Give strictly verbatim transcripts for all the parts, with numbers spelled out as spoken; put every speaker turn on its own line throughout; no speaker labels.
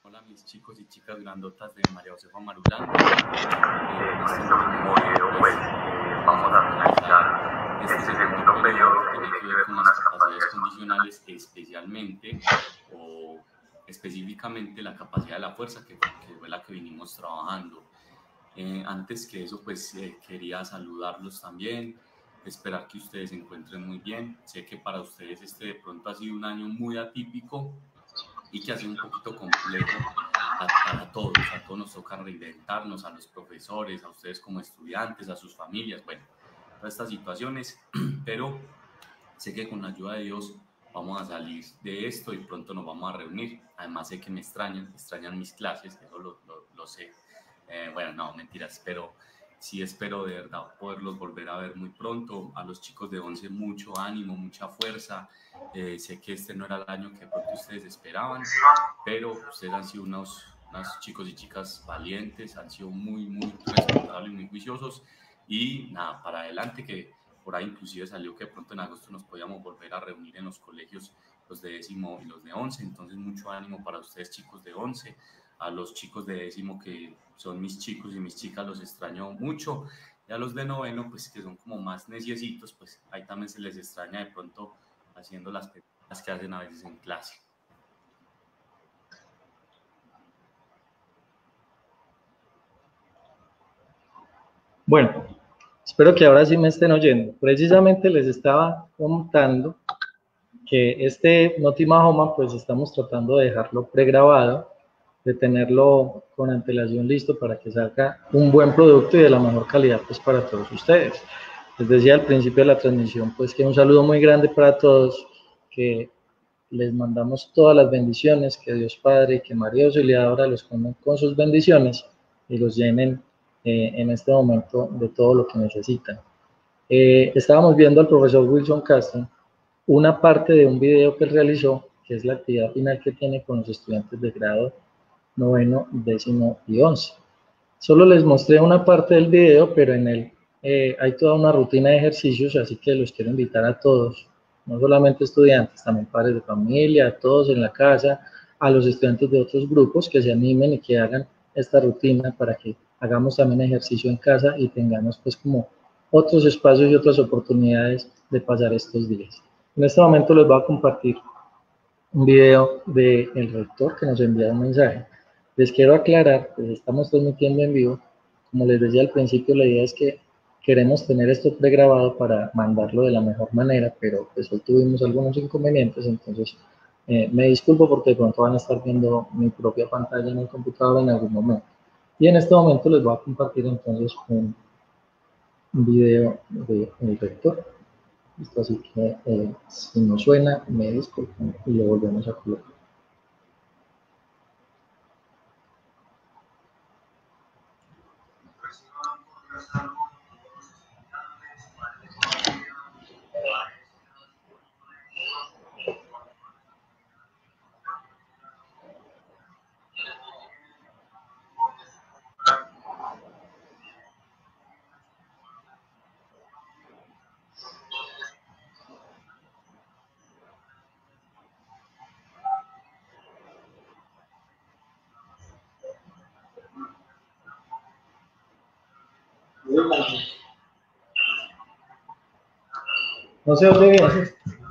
Hola mis chicos y chicas grandotas de María Josefa Marulán. Eh, en este último video pues vamos a finalizar este segundo periodo que tiene que ver con las capacidades condicionales, especialmente o específicamente la capacidad de la fuerza, que, que fue la que vinimos trabajando. Eh, antes que eso pues eh, quería saludarlos también, esperar que ustedes se encuentren muy bien. Sé que para ustedes este de pronto ha sido un año muy atípico y que ha sido un poquito complejo a, para todos, a todos nos toca reinventarnos, a los profesores, a ustedes como estudiantes, a sus familias, bueno, todas estas situaciones, pero sé que con la ayuda de Dios vamos a salir de esto y pronto nos vamos a reunir. Además sé que me extrañan, extrañan mis clases, eso lo, lo, lo sé. Eh, bueno, no, mentiras, pero sí espero de verdad poderlos volver a ver muy pronto. A los chicos de once mucho ánimo, mucha fuerza. Eh, sé que este no era el año que pronto ustedes esperaban, pero ustedes han sido unos, unos chicos y chicas valientes, han sido muy, muy responsables, muy juiciosos y nada, para adelante, que por ahí inclusive salió que pronto en agosto nos podíamos volver a reunir en los colegios, los de décimo y los de once, entonces mucho ánimo para ustedes chicos de once, a los chicos de décimo que son mis chicos y mis chicas los extraño mucho, y a los de noveno pues que son como más neciecitos, pues ahí también se les extraña de pronto haciendo las pendejadas que hacen a veces en clase.
Bueno, espero que ahora sí me estén oyendo. Precisamente les estaba contando que este Noti Mahoma, pues estamos tratando de dejarlo pregrabado, de tenerlo con antelación listo para que salga un buen producto y de la mejor calidad pues para todos ustedes. Les decía al principio de la transmisión pues que un saludo muy grande para todos, que les mandamos todas las bendiciones, que Dios Padre y que María Auxiliadora los pongan con sus bendiciones y los llenen eh, en este momento de todo lo que necesitan. Eh, estábamos viendo al profesor Wilson Castro una parte de un video que él realizó, que es la actividad final que tiene con los estudiantes de grado noveno, décimo y once. Solo les mostré una parte del video, pero en él eh, hay toda una rutina de ejercicios, así que los quiero invitar a todos, no solamente estudiantes, también padres de familia, a todos en la casa, a los estudiantes de otros grupos que se animen y que hagan esta rutina para que hagamos también ejercicio en casa y tengamos pues como otros espacios y otras oportunidades de pasar estos días. En este momento les voy a compartir un video del rector que nos envía un mensaje. Les quiero aclarar, pues estamos transmitiendo en vivo. Como les decía al principio, la idea es que queremos tener esto pregrabado para mandarlo de la mejor manera, pero pues hoy tuvimos algunos inconvenientes, entonces eh, me disculpo porque de pronto van a estar viendo mi propia pantalla en el computador en algún momento. Y en este momento les voy a compartir entonces un video del rector. Esto así que eh, si no suena, me disculpen y lo volvemos a colocar. No se oye bien.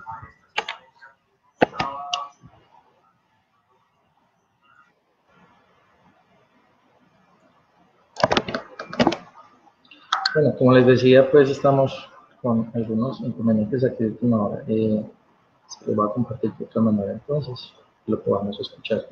Bueno, como les decía, pues estamos con algunos inconvenientes aquí de última hora. Eh, se los voy a compartir de otra manera entonces, lo podamos escuchar.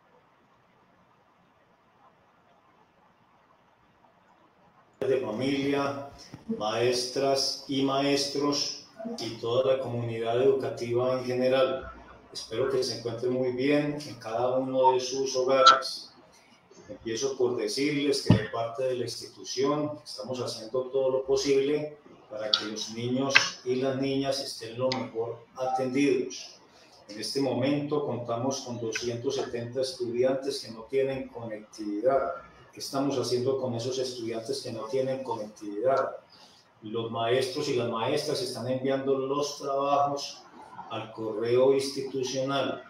De familia, maestras y maestros y toda la comunidad educativa en general. Espero que se encuentren muy bien en cada uno de sus hogares. Empiezo por decirles que de parte de la institución estamos haciendo todo lo posible para que los niños y las niñas estén lo mejor atendidos. En este momento contamos con doscientos setenta estudiantes que no tienen conectividad. ¿Qué estamos haciendo con esos estudiantes que no tienen conectividad? Los maestros y las maestras están enviando los trabajos al correo institucional.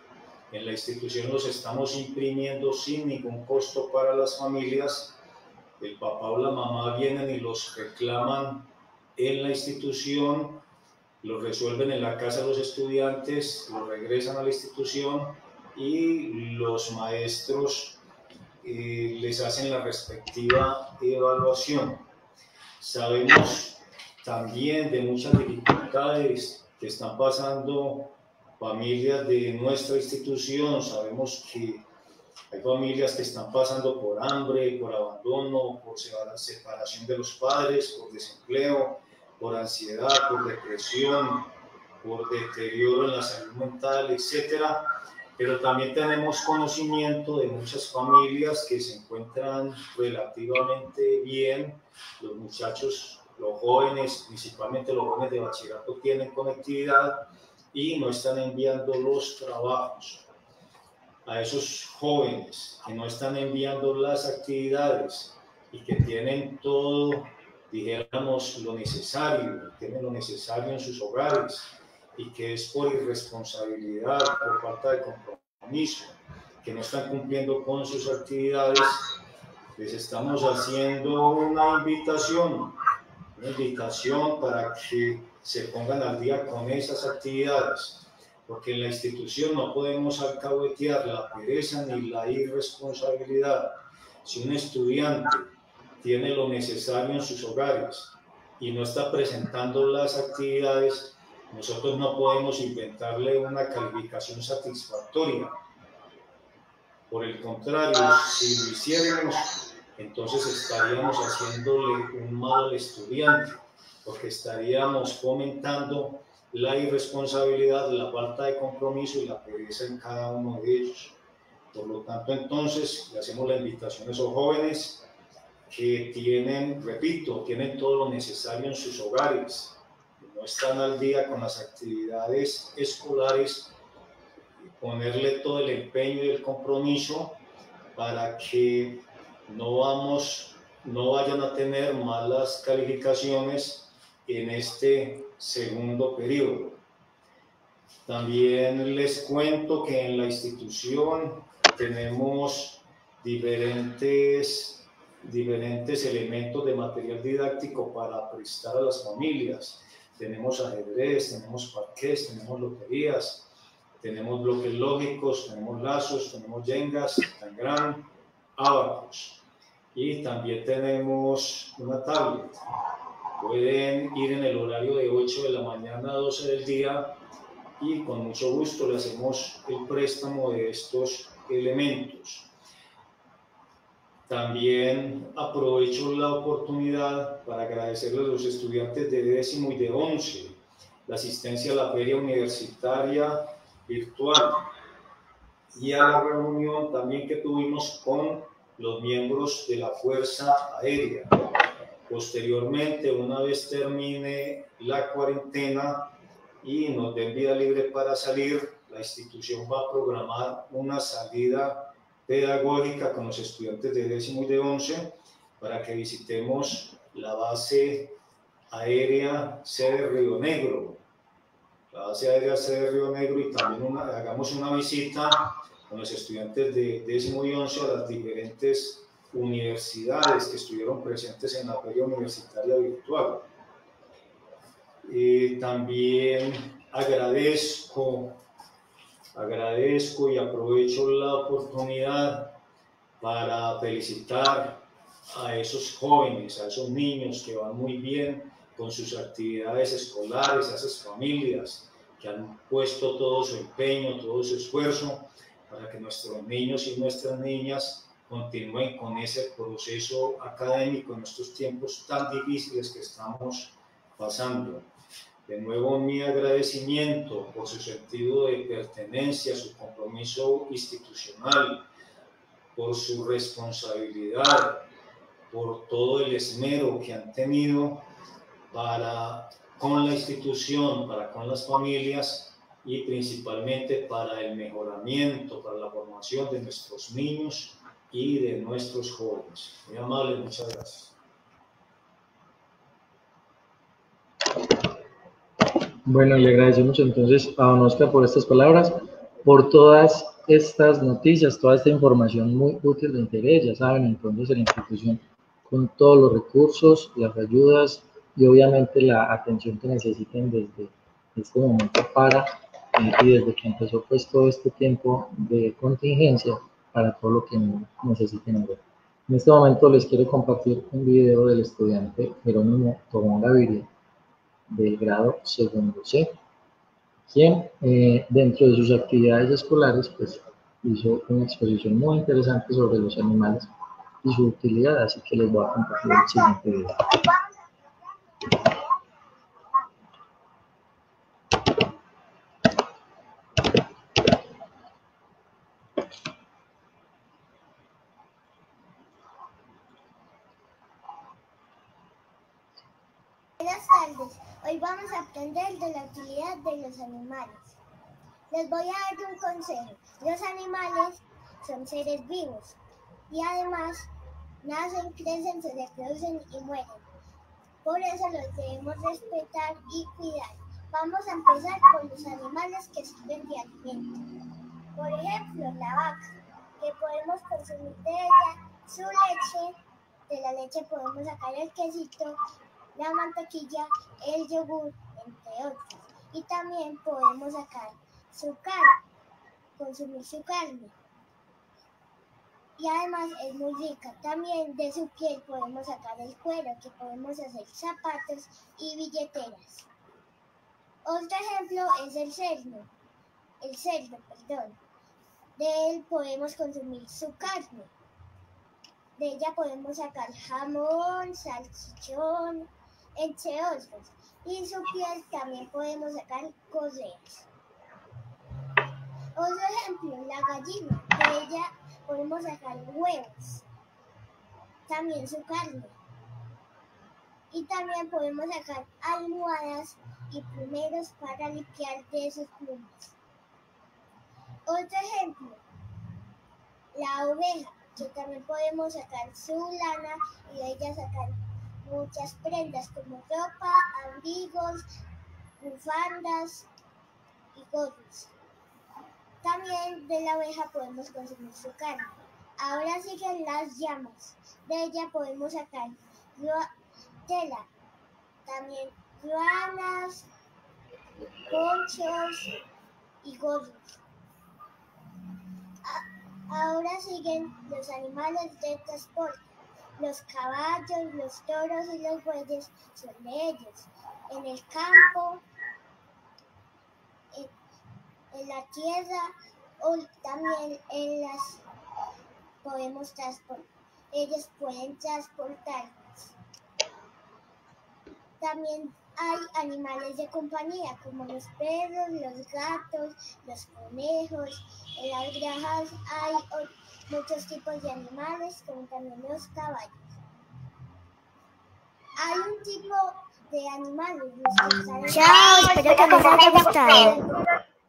En la institución los estamos imprimiendo sin ningún costo para las familias. El papá o la mamá vienen y los reclaman en la institución, los resuelven en la casa los estudiantes, los regresan a la institución y los maestros eh, les hacen la respectiva evaluación. Sabemos también de muchas dificultades que están pasando familias de nuestra institución. Sabemos que hay familias que están pasando por hambre, por abandono, por separación de los padres, por desempleo, por ansiedad, por depresión, por deterioro en la salud mental, etcétera. Pero también tenemos conocimiento de muchas familias que se encuentran relativamente bien. Los muchachos, los jóvenes, principalmente los jóvenes de bachillerato, tienen conectividad y no están enviando los trabajos. A esos jóvenes que no están enviando las actividades y que tienen todo, dijéramos, lo necesario, tienen lo necesario en sus hogares, y que es por irresponsabilidad, por falta de compromiso, que no están cumpliendo con sus actividades, les estamos haciendo una invitación, una invitación para que se pongan al día con esas actividades, porque en la institución no podemos alcahuetear la pereza ni la irresponsabilidad. Si un estudiante tiene lo necesario en sus hogares y no está presentando las actividades, nosotros no podemos inventarle una calificación satisfactoria. Por el contrario, si lo hiciéramos, entonces estaríamos haciéndole un mal al estudiante, porque estaríamos fomentando la irresponsabilidad, la falta de compromiso y la pereza en cada uno de ellos. Por lo tanto, entonces, le hacemos la invitación a esos jóvenes que tienen, repito, tienen todo lo necesario en sus hogares, no están al día con las actividades escolares, ponerle todo el empeño y el compromiso para que no, vamos, no vayan a tener malas calificaciones en este segundo periodo. También les cuento que en la institución tenemos diferentes, diferentes elementos de material didáctico para prestar a las familias. Tenemos ajedrez, tenemos parqués, tenemos loterías, tenemos bloques lógicos, tenemos lazos, tenemos yengas, tangram, abacus. Y también tenemos una tablet. Pueden ir en el horario de ocho de la mañana a doce del día y con mucho gusto le hacemos el préstamo de estos elementos. También aprovecho la oportunidad para agradecerles a los estudiantes de décimo y de once la asistencia a la feria universitaria virtual y a la reunión también que tuvimos con los miembros de la Fuerza Aérea. Posteriormente, una vez termine la cuarentena y nos den vida libre para salir, la institución va a programar una salida pedagógica con los estudiantes de décimo y de once para que visitemos la base aérea sede Río Negro, la base aérea sede Río Negro, y también una, hagamos una visita con los estudiantes de décimo y once a las diferentes universidades que estuvieron presentes en la feria universitaria virtual. Y también agradezco Agradezco y aprovecho la oportunidad para felicitar a esos jóvenes, a esos niños que van muy bien con sus actividades escolares, a esas familias que han puesto todo su empeño, todo su esfuerzo para que nuestros niños y nuestras niñas continúen con ese proceso académico en estos tiempos tan difíciles que estamos pasando. De nuevo, mi agradecimiento por su sentido de pertenencia, su compromiso institucional, por su responsabilidad, por todo el esmero que han tenido para con la institución, para con las familias y principalmente para el mejoramiento, para la formación de nuestros niños y de nuestros jóvenes. Muy amable, muchas gracias.
Bueno, le agradecemos entonces a don Oscar por estas palabras, por todas estas noticias, toda esta información muy útil de interés, ya saben, entonces en la institución con todos los recursos, las ayudas y obviamente la atención que necesiten desde este momento para, eh, y desde que empezó pues todo este tiempo de contingencia para todo lo que necesiten ver. En este momento les quiero compartir un video del estudiante Jerónimo Tobón Gaviria del grado segundo C, quien eh, dentro de sus actividades escolares pues hizo una exposición muy interesante sobre los animales y su utilidad, así que les voy a compartir el siguiente video.
Buenas tardes, hoy vamos a aprender de la utilidad de los animales. Les voy a dar un consejo. Los animales son seres vivos y además nacen, crecen, se reproducen y mueren. Por eso los debemos respetar y cuidar. Vamos a empezar con los animales que sirven de alimento. Por ejemplo, la vaca, que podemos consumir de ella su leche. De la leche podemos sacar el quesito, la mantequilla, el yogur, entre otros. Y también podemos sacar su carne, consumir su carne. Y además es muy rica. También de su piel podemos sacar el cuero, que podemos hacer zapatos y billeteras. Otro ejemplo es el cerdo, el cerdo, perdón. De él podemos consumir su carne. De ella podemos sacar jamón, salchichón, entre otros. Y su piel también podemos sacar correas. Otro ejemplo, la gallina. De ella podemos sacar huevos, también su carne. Y también podemos sacar almohadas y plumeros para limpiar de sus plumas. Otro ejemplo, la oveja, que también podemos sacar su lana y de ella sacar muchas prendas como ropa, abrigos, bufandas y gorros. También de la oveja podemos consumir su carne. Ahora siguen las llamas. De ella podemos sacar tela, también ruanas, ponchos y gorros. Ahora siguen los animales de transporte. Los caballos, los toros y los bueyes son de ellos. En el campo, en, en la tierra o también en las podemos transportar. Ellos pueden transportarnos. También hay animales de compañía como los perros, los gatos, los conejos. En las granjas hay muchos tipos de animales, como también los caballos. Hay un tipo de animales. Los que
Chao, espero que les haya gustado.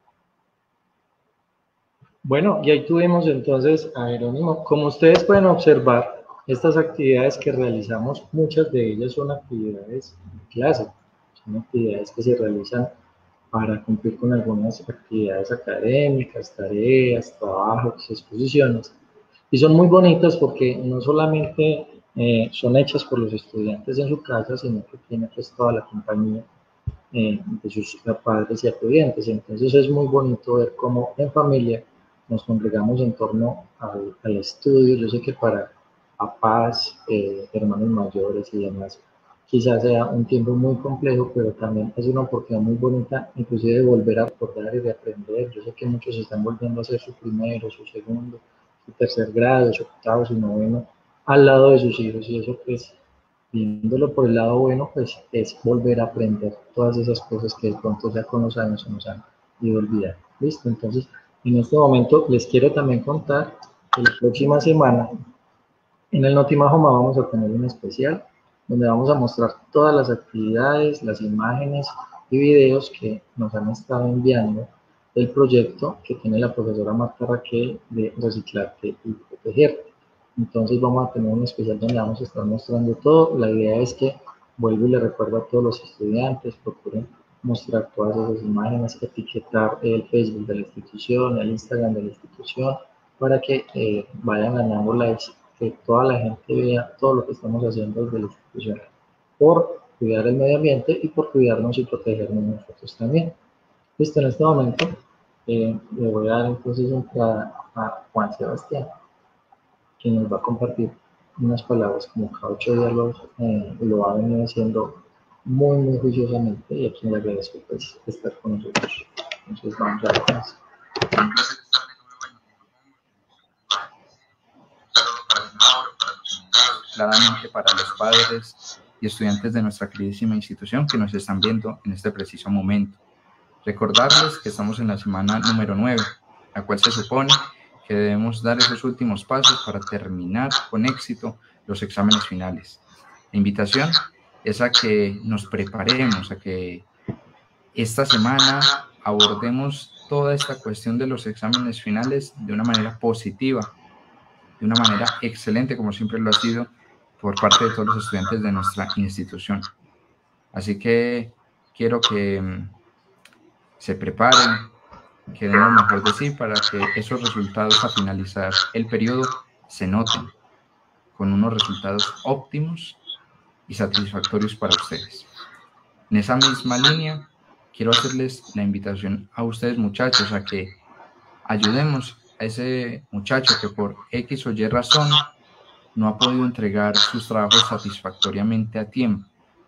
Bueno, y ahí tuvimos entonces a Jerónimo. Como ustedes pueden observar, estas actividades que realizamos, muchas de ellas son actividades de clase, son actividades que se realizan para cumplir con algunas actividades académicas, tareas, trabajos, exposiciones. Y son muy bonitas porque no solamente eh, son hechas por los estudiantes en su casa, sino que tiene pues toda la compañía eh, de sus padres y acudientes. Entonces es muy bonito ver cómo en familia nos congregamos en torno al, al estudio. Yo sé que para papás, eh, hermanos mayores y demás, quizás sea un tiempo muy complejo, pero también es una oportunidad muy bonita, inclusive de volver a recordar y de aprender. Yo sé que muchos están volviendo a hacer su primero, su segundo, su tercer grado, su octavo, su noveno, al lado de sus hijos, y eso pues, viéndolo por el lado bueno, pues es volver a aprender todas esas cosas que de pronto ya con los años se nos han ido olvidando. ¿Listo? Entonces, en este momento les quiero también contar que la próxima semana en el Notimahoma vamos a tener un especial donde vamos a mostrar todas las actividades, las imágenes y videos que nos han estado enviando del proyecto que tiene la profesora Marta Raquel de Reciclarte y Protegerte. Entonces vamos a tener un especial donde vamos a estar mostrando todo. La idea es que, vuelvo y le recuerdo a todos los estudiantes, procuren mostrar todas esas imágenes, etiquetar el Facebook de la institución, el Instagram de la institución, para que eh, vayan ganando likes, que toda la gente vea todo lo que estamos haciendo desde la institución, por cuidar el medio ambiente y por cuidarnos y protegernos nosotros también. Listo, en este momento eh, le voy a dar entonces entrada a Juan Sebastián, quien nos va a compartir unas palabras como cada ocho días lo, eh, lo ha venido haciendo muy, muy juiciosamente, y a quien le agradezco pues, estar con nosotros. Entonces vamos a ver con eso.
Claramente para los padres y estudiantes de nuestra queridísima institución que nos están viendo en este preciso momento. Recordarles que estamos en la semana número nueve, la cual se supone que debemos dar esos últimos pasos para terminar con éxito los exámenes finales. La invitación es a que nos preparemos, a que esta semana abordemos toda esta cuestión de los exámenes finales de una manera positiva, de una manera excelente, como siempre lo ha sido por parte de todos los estudiantes de nuestra institución. Así que quiero que um, se preparen, que den lo mejor de sí para que esos resultados a finalizar el periodo se noten con unos resultados óptimos y satisfactorios para ustedes. En esa misma línea, quiero hacerles la invitación a ustedes, muchachos, a que ayudemos a ese muchacho que por X o Y razón no ha podido entregar sus trabajos satisfactoriamente a tiempo.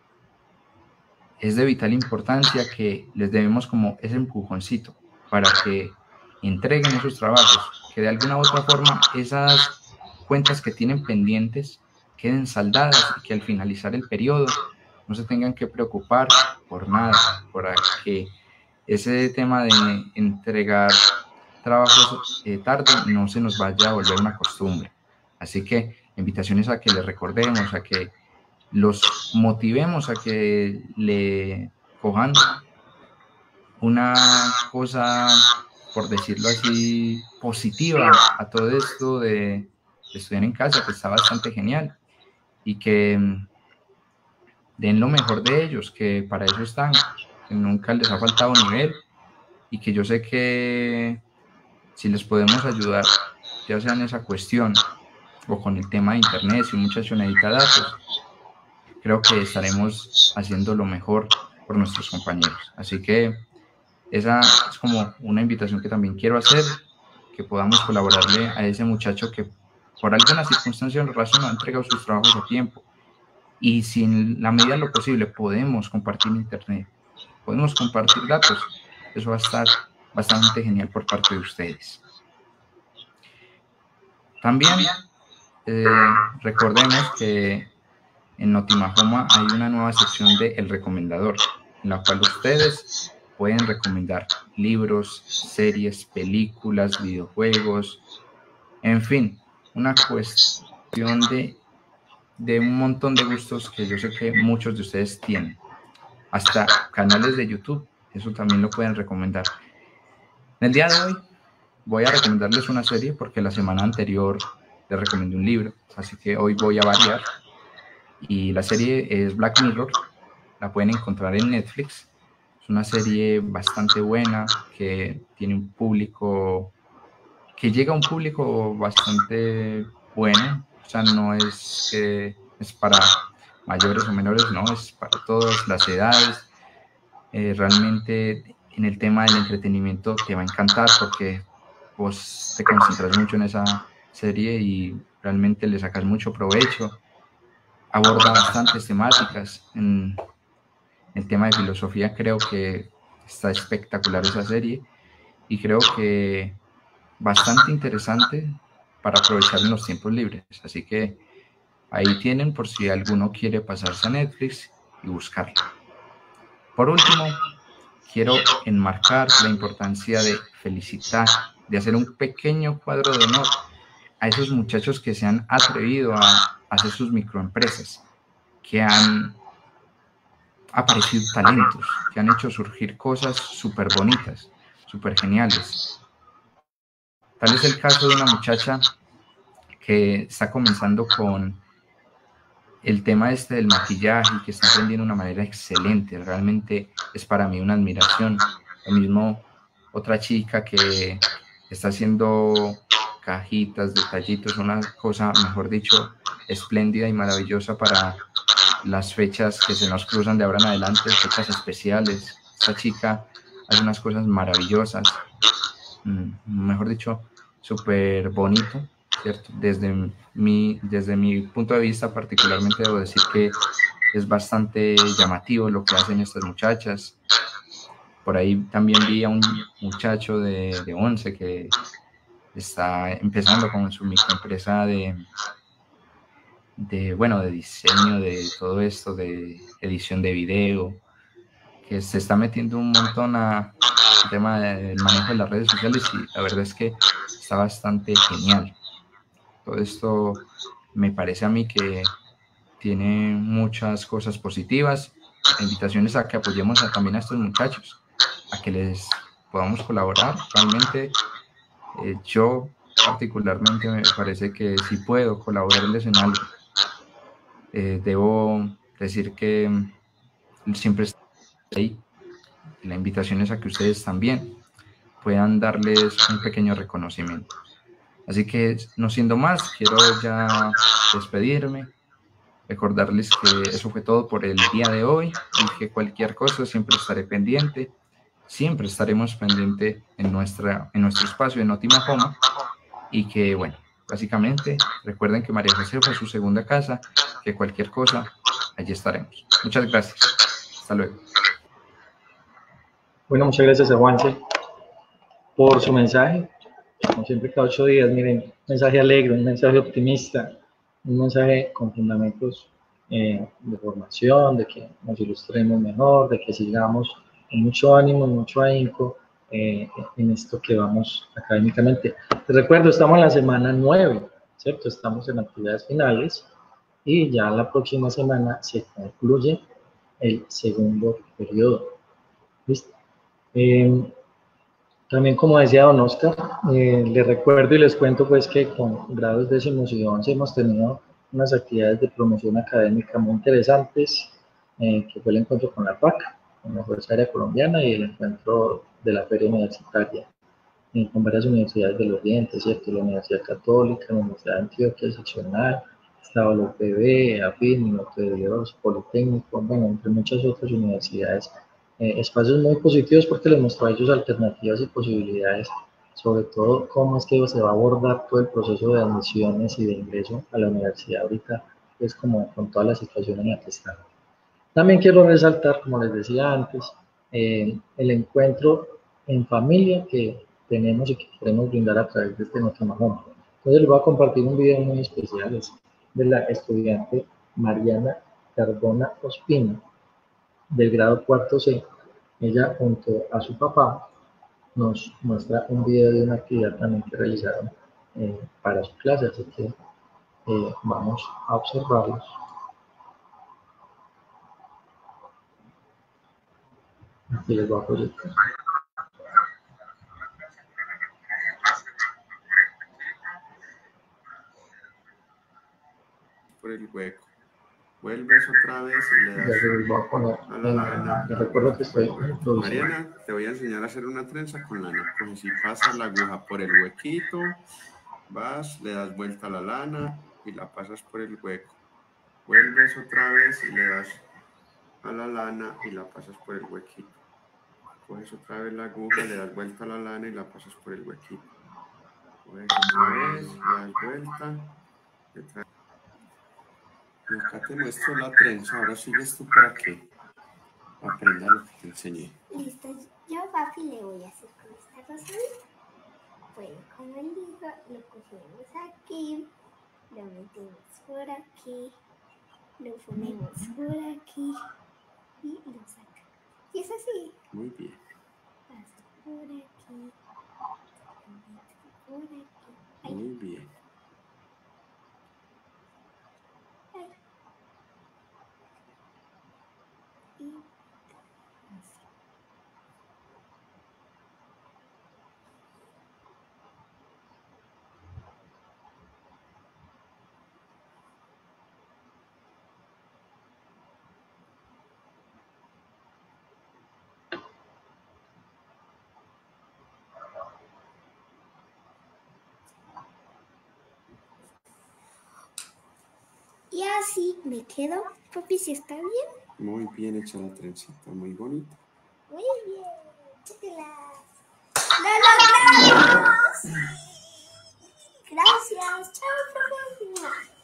Es de vital importancia que les debemos como ese empujoncito para que entreguen esos trabajos, que de alguna u otra forma esas cuentas que tienen pendientes queden saldadas y que al finalizar el periodo no se tengan que preocupar por nada, para que ese tema de entregar trabajos eh, tarde no se nos vaya a volver una costumbre. Así que la invitación es a que les recordemos, a que los motivemos, a que le cojan una cosa, por decirlo así, positiva a todo esto de, de estudiar en casa, que está bastante genial, y que den lo mejor de ellos, que para eso están, que nunca les ha faltado nivel, y que yo sé que si les podemos ayudar, ya sea en esa cuestión o con el tema de internet, si un muchacho necesita datos, creo que estaremos haciendo lo mejor por nuestros compañeros. Así que esa es como una invitación que también quiero hacer, que podamos colaborarle a ese muchacho que por alguna circunstancia o razón no ha entregado sus trabajos a tiempo. Y si en la medida de lo posible podemos compartir internet, podemos compartir datos, eso va a estar bastante genial por parte de ustedes. También eh, recordemos que en Notimahoma hay una nueva sección de El Recomendador, en la cual ustedes pueden recomendar libros, series, películas, videojuegos, en fin, una cuestión de, de un montón de gustos que yo sé que muchos de ustedes tienen. Hasta canales de YouTube, eso también lo pueden recomendar. En el día de hoy voy a recomendarles una serie porque la semana anterior les recomendé un libro, así que hoy voy a variar. Y la serie es Black Mirror, la pueden encontrar en Netflix. Es una serie bastante buena que tiene un público, que llega a un público bastante bueno. O sea, no es que es para mayores o menores, no, es para todas las edades. Eh, realmente en el tema del entretenimiento te va a encantar porque vos te concentras mucho en esa serie y realmente le sacas mucho provecho. Aborda bastantes temáticas. En el tema de filosofía creo que está espectacular esa serie y creo que bastante interesante para aprovechar en los tiempos libres. Así que ahí tienen por si alguno quiere pasarse a Netflix y buscarla. Por último, quiero enmarcar la importancia de felicitar, de hacer un pequeño cuadro de honor a esos muchachos que se han atrevido a hacer sus microempresas, que han aparecido talentos, que han hecho surgir cosas súper bonitas, súper geniales. Tal es el caso de una muchacha que está comenzando con el tema este del maquillaje, que está aprendiendo de una manera excelente, realmente es para mí una admiración. Lo mismo otra chica que está haciendo cajitas, detallitos, una cosa, mejor dicho, espléndida y maravillosa para las fechas que se nos cruzan de ahora en adelante, fechas especiales. Esta chica hace unas cosas maravillosas, mejor dicho, súper bonito, ¿cierto? Desde mi, desde mi punto de vista particularmente debo decir que es bastante llamativo lo que hacen estas muchachas. Por ahí también vi a un muchacho de, de once que está empezando con su microempresa de, de, bueno, de diseño, de todo esto, de edición de video, que se está metiendo un montón a el tema del manejo de las redes sociales y la verdad es que está bastante genial. Todo esto me parece a mí que tiene muchas cosas positivas. La invitación es a que apoyemos a, también a estos muchachos, a que les podamos colaborar. Realmente eh, yo particularmente me parece que si puedo colaborarles en algo, eh, debo decir que siempre estoy ahí. La invitación es a que ustedes también puedan darles un pequeño reconocimiento. Así que, no siendo más, quiero ya despedirme, recordarles que eso fue todo por el día de hoy y que cualquier cosa siempre estaré pendiente, siempre estaremos pendiente en, nuestra, en nuestro espacio de Notima Homa y que, bueno, básicamente recuerden que María José fue su segunda casa, que cualquier cosa, allí estaremos. Muchas gracias. Hasta luego.
Bueno, muchas gracias a Juanse por su mensaje. Como siempre, cada ocho días, miren, un mensaje alegre, un mensaje optimista, un mensaje con fundamentos eh, de formación, de que nos ilustremos mejor, de que sigamos con mucho ánimo, mucho ahínco eh, en esto que vamos académicamente. Te recuerdo, estamos en la semana nueve, ¿cierto? Estamos en actividades finales y ya la próxima semana se concluye el segundo periodo. ¿Listo? Eh, También, como decía don Oscar, eh, les recuerdo y les cuento pues que con grados décimos y once hemos tenido unas actividades de promoción académica muy interesantes, eh, que fue el encuentro con la P A C, con la Fuerza Aérea Colombiana, y el encuentro de la Feria Universitaria, eh, con varias universidades del Oriente, ¿cierto? La Universidad Católica, la Universidad de Antioquia Seccional, estaba la U P B, AFIN, Norte de Dios, Politécnico, bueno, entre muchas otras universidades. Eh, espacios muy positivos porque les mostró a ellos alternativas y posibilidades, sobre todo cómo es que se va a abordar todo el proceso de admisiones y de ingreso a la universidad ahorita, es como con toda la situación en la que están. También quiero resaltar, como les decía antes, eh, el encuentro en familia que tenemos y que queremos brindar a través de este Notima Homa. Entonces les voy a compartir un video muy especial, es de la estudiante Mariana Cardona Ospina, del grado cuarto C. Ella, junto a su papá, nos muestra un video de una actividad también que realizaron eh, para su clase, así que eh, vamos a observarlos. Aquí les voy a proyectar.
Por el hueco. Vuelves otra vez y le das
Ya les voy a poner
a la lana.
les recuerdo que estoy introduciendo.
Mariana, te voy a enseñar a hacer una trenza con lana. Pues si pasas la aguja por el huequito, vas, le das vuelta a la lana y la pasas por el hueco. Vuelves otra vez y le das a la lana y la pasas por el huequito. Coges otra vez la aguja, le das vuelta a la lana y la pasas por el huequito. Coges otra vez, le das vuelta. Le traes. Y acá te muestro la trenza. Ahora sigues tú para que aprenda lo que te enseñé.
Listo, yo papi le voy a hacer con esta rosadita. Bueno, como él dijo, lo cogemos aquí, lo metemos por aquí, lo ponemos por aquí y lo sacamos. Y es así.
Muy bien.
Pasa por aquí, lo meto por aquí. Ahí.
Muy bien.
Ahí. Y así.
así me quedo. Papi, ¿sí está bien?
Muy bien hecha la trencita, muy bonita.
Muy bien. Chútelas. ¡Lo logramos! Gracias. Chao, profe.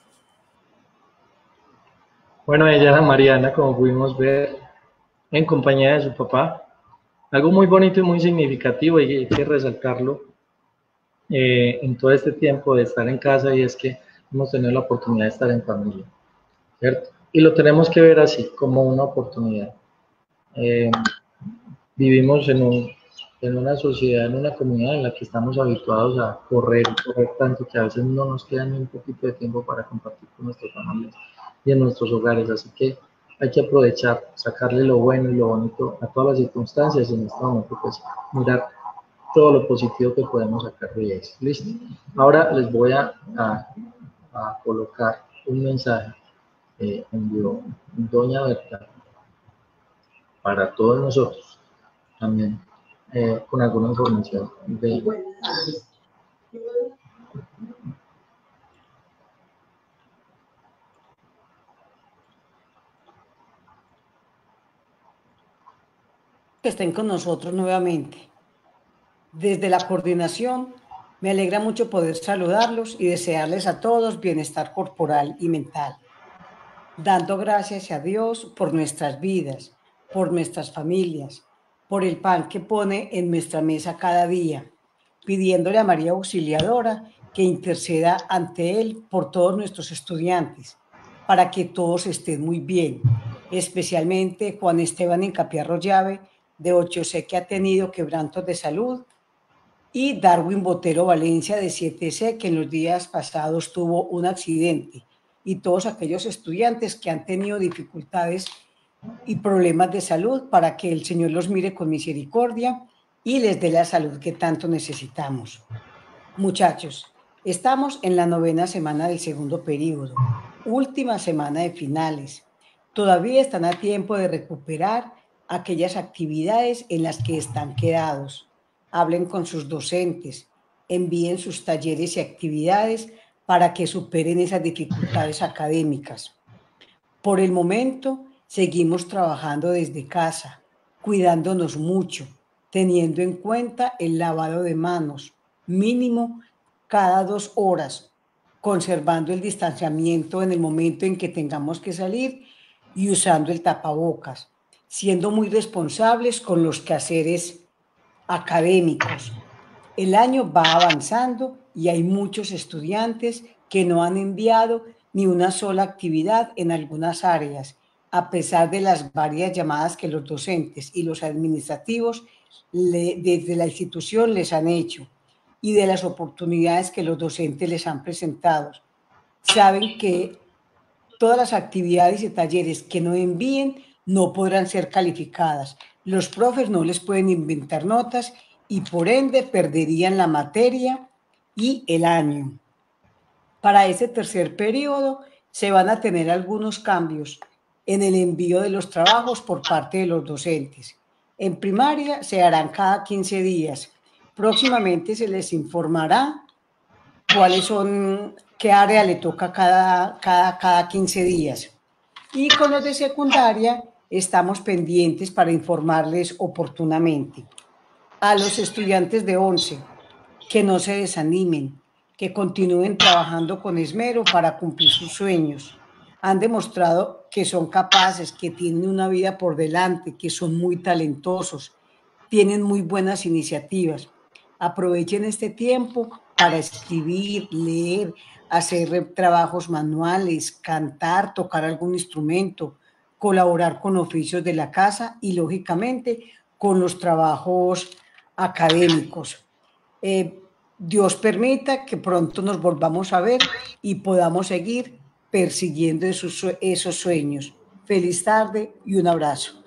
Bueno, ella era Mariana, como pudimos ver, en compañía de su papá. Algo muy bonito y muy significativo, y hay que resaltarlo eh, en todo este tiempo de estar en casa, y es que hemos tenido la oportunidad de estar en familia, ¿cierto? Y lo tenemos que ver así, como una oportunidad. Eh, vivimos en, un, en una sociedad, en una comunidad en la que estamos habituados a correr, correr tanto que a veces no nos queda ni un poquito de tiempo para compartir con nuestras familias y en nuestros hogares, así que hay que aprovechar, sacarle lo bueno y lo bonito a todas las circunstancias, y en este momento pues mirar todo lo positivo que podemos sacar de eso. Listo. Ahora les voy a, a, a colocar un mensaje eh, envió doña Berta para todos nosotros, también eh, con alguna información de
que estén con nosotros nuevamente. Desde la coordinación, me alegra mucho poder saludarlos y desearles a todos bienestar corporal y mental, dando gracias a Dios por nuestras vidas, por nuestras familias, por el pan que pone en nuestra mesa cada día, pidiéndole a María Auxiliadora que interceda ante Él por todos nuestros estudiantes, para que todos estén muy bien, especialmente Juan Esteban Encapiarro Llave, de ocho C, que ha tenido quebrantos de salud, y Darwin Botero Valencia, de siete C, que en los días pasados tuvo un accidente, y todos aquellos estudiantes que han tenido dificultades y problemas de salud, para que el Señor los mire con misericordia y les dé la salud que tanto necesitamos. Muchachos, estamos en la novena semana del segundo periodo, última semana de finales. Todavía están a tiempo de recuperar aquellas actividades en las que están quedados. Hablen con sus docentes, envíen sus talleres y actividades para que superen esas dificultades académicas. Por el momento, seguimos trabajando desde casa, cuidándonos mucho, teniendo en cuenta el lavado de manos, mínimo cada dos horas, conservando el distanciamiento en el momento en que tengamos que salir y usando el tapabocas, siendo muy responsables con los quehaceres académicos. El año va avanzando y hay muchos estudiantes que no han enviado ni una sola actividad en algunas áreas, a pesar de las varias llamadas que los docentes y los administrativos le, desde la institución les han hecho, y de las oportunidades que los docentes les han presentado. Saben que todas las actividades y talleres que no envíen no podrán ser calificadas. Los profes no les pueden inventar notas y por ende perderían la materia y el año. Para este tercer periodo se van a tener algunos cambios en el envío de los trabajos por parte de los docentes. En primaria se harán cada quince días. Próximamente se les informará cuáles son, qué área le toca cada, cada, cada quince días. Y con los de secundaria estamos pendientes para informarles oportunamente. A los estudiantes de once, que no se desanimen, que continúen trabajando con esmero para cumplir sus sueños. Han demostrado que son capaces, que tienen una vida por delante, que son muy talentosos, tienen muy buenas iniciativas. Aprovechen este tiempo para escribir, leer, hacer trabajos manuales, cantar, tocar algún instrumento, colaborar con oficios de la casa y, lógicamente, con los trabajos académicos. Eh, Dios permita que pronto nos volvamos a ver y podamos seguir persiguiendo esos, esos sueños. Feliz tarde y un abrazo.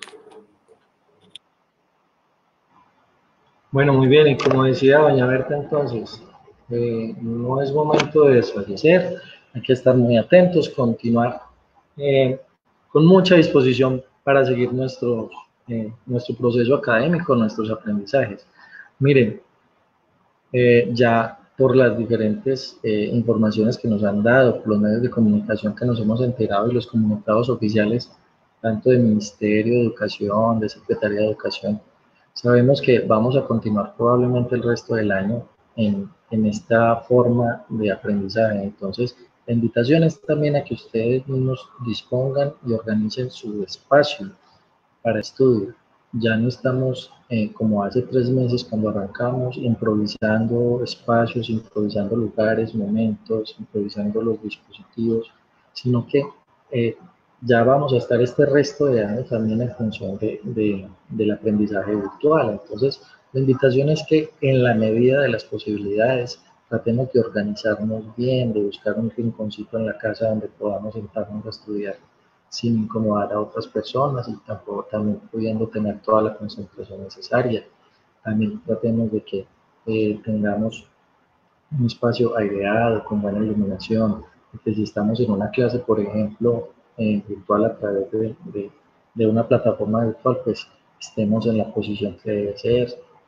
Bueno, muy bien, y como decía doña Berta, entonces, eh, no es momento de desfallecer, hay que estar muy atentos, continuar eh, con mucha disposición para seguir nuestro, eh, nuestro proceso académico, nuestros aprendizajes. Miren, eh, ya por las diferentes eh, informaciones que nos han dado, por los medios de comunicación que nos hemos enterado y los comunicados oficiales, tanto del Ministerio de Educación, de Secretaría de Educación, sabemos que vamos a continuar probablemente el resto del año en, en esta forma de aprendizaje. Entonces, la invitación es también a que ustedes mismos dispongan y organicen su espacio para estudio. Ya no estamos eh, como hace tres meses cuando arrancamos, improvisando espacios, improvisando lugares, momentos, improvisando los dispositivos, sino que eh, ya vamos a estar este resto de años también en función de, de, del aprendizaje virtual. Entonces, la invitación es que en la medida de las posibilidades tratemos de organizarnos bien, de buscar un rinconcito en la casa donde podamos sentarnos a estudiar sin incomodar a otras personas y tampoco también pudiendo tener toda la concentración necesaria. También tratemos de que eh, tengamos un espacio aireado, con buena iluminación, que si estamos en una clase, por ejemplo, eh, virtual a través de, de, de una plataforma virtual, pues estemos en la posición que debe ser,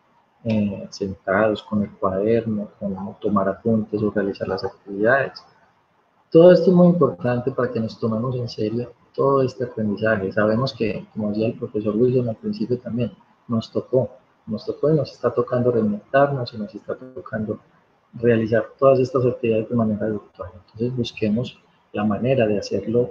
eh, sentados con el cuaderno, con tomar apuntes o realizar las actividades. Todo esto es muy importante para que nos tomemos en serio todo este aprendizaje. Sabemos que, como decía el profesor Wilson al principio también, nos tocó, nos tocó y nos está tocando reinventarnos y nos está tocando realizar todas estas actividades de manera virtual. Entonces busquemos la manera de hacerlo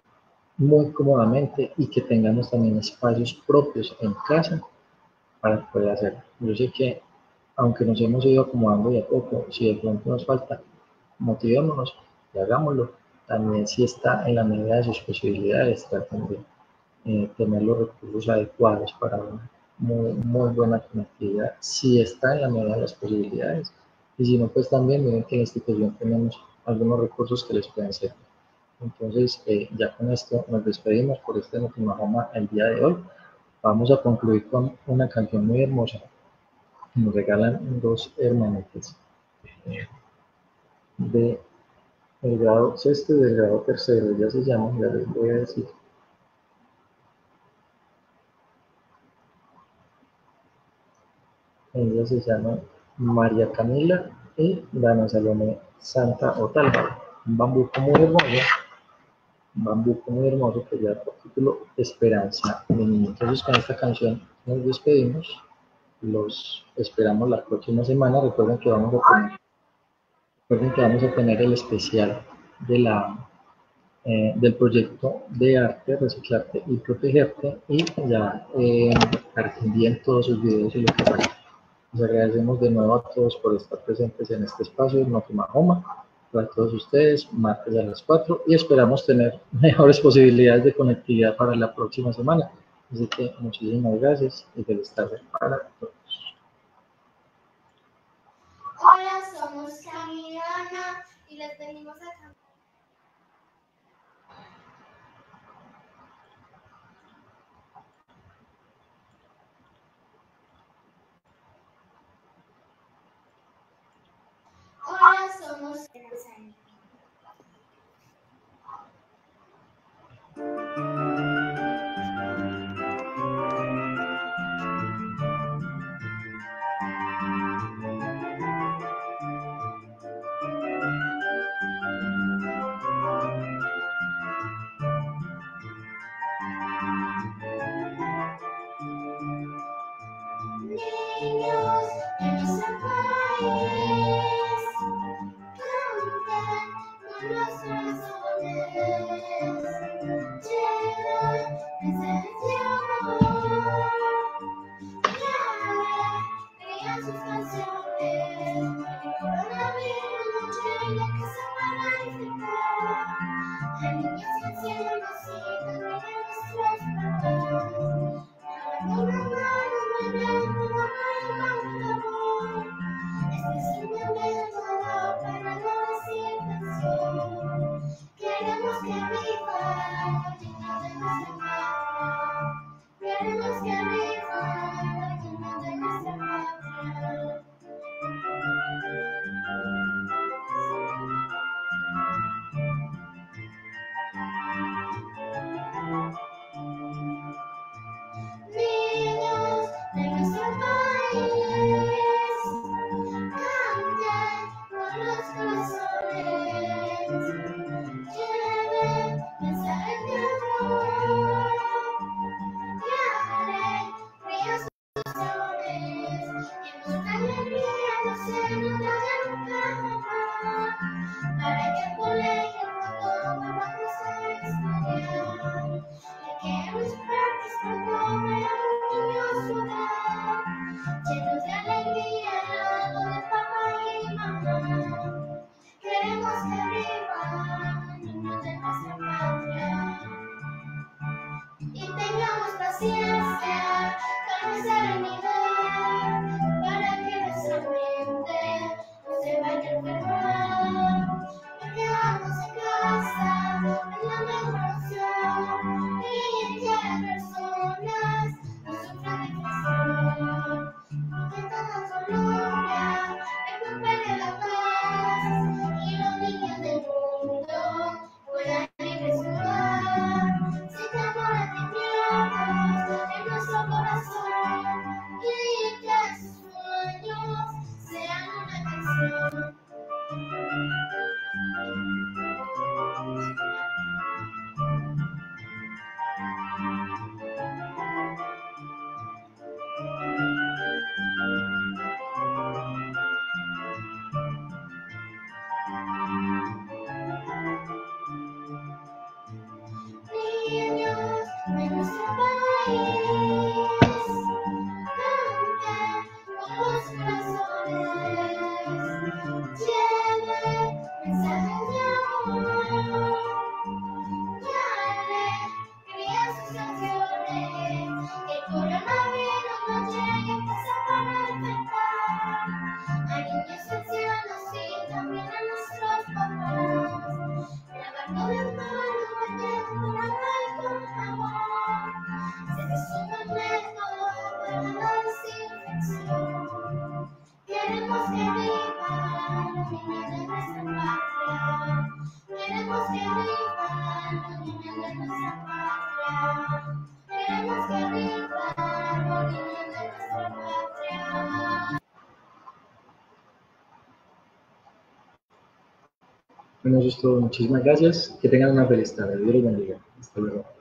muy cómodamente y que tengamos también espacios propios en casa para poder hacerlo. Yo sé que, aunque nos hemos ido acomodando de a poco, si de pronto nos falta, motivémonos y hagámoslo. También si está en la medida de sus posibilidades, traten de eh, tener los recursos adecuados para una muy, muy buena conectividad, si está en la medida de las posibilidades. Y si no, pues también miren que en la institución tenemos algunos recursos que les pueden servir. Entonces, eh, ya con esto nos despedimos por este Notima Homa el día de hoy. Vamos a concluir con una canción muy hermosa que nos regalan dos hermanitas de el grado sexto y del grado tercero. Ya se llaman, ya les voy a decir. Ella se llama María Camila y Dana Salomé Santa Otalva. Un bambuco muy hermoso, un bambuco muy hermoso que lleva por título Esperanza de Niño. Entonces, con esta canción nos despedimos. Los esperamos la próxima semana. Recuerden que vamos a tener, recuerden que vamos a tener el especial de la, eh, del proyecto de arte, reciclarte y protegerte. Y ya eh, bien todos sus videos y lo que pasa. Les agradecemos de nuevo a todos por estar presentes en este espacio, Notima Homa, para todos ustedes, martes a las cuatro, y esperamos tener mejores posibilidades de conectividad para la próxima semana. Así que muchísimas gracias y feliz tarde para todos.
Hola, somos Camila y Ana y les venimos a cantar. Hola, somos Elsa. Niños de nuestro país, cantan con los corazones, llevan mensajes de amor, y alegría sus canciones, el coronavirus no llega a casa para infectar, a niños que encienden los hijos, miren nuestros papás. Una mano muy grande, una mano con amor. Este es el sobre un niño sudar, llenos de alegría, de papá y mamá. Queremos que vivan niños de nuestra patria y tengamos paciencia con serenidad para que nuestra mente no se vaya a enfermar. Nos quedamos en casa, es la mejor opción, y que las personas no sufran de inflación. Porque toda Colombia recupere la paz y los niños del mundo puedan libre jugar. Sin temor a tinieblas en nuestro corazón, y que sus sueños sean una canción. Niños de nuestro país, canten con los corazones, lleven mensajes de amor y alegría en sus canciones. Que el coronavirus no llegue a casa para infectar a niños, ancianos y también a nuestros papás. Lavando las manos, bañando la piel con amor, sé que es un método para la desinfección. Queremos que vivan los niños de nuestra patria. Queremos que vivan los niños de nuestra patria. Queremos que vivan los niños de nuestra patria.
Bueno, eso es todo. Muchísimas gracias. Que tengan una feliz tarde. Dios los bendiga. Hasta luego.